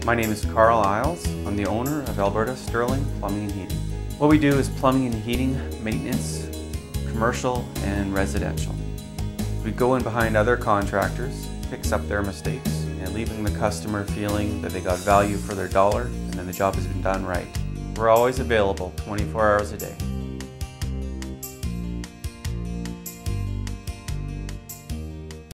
My name is Carl Isles. I'm the owner of Alberta Sterling Plumbing and Heating. What we do is plumbing and heating, maintenance, commercial and residential. We go in behind other contractors, fix up their mistakes, and leaving the customer feeling that they got value for their dollar and then the job has been done right. We're always available 24 hours a day.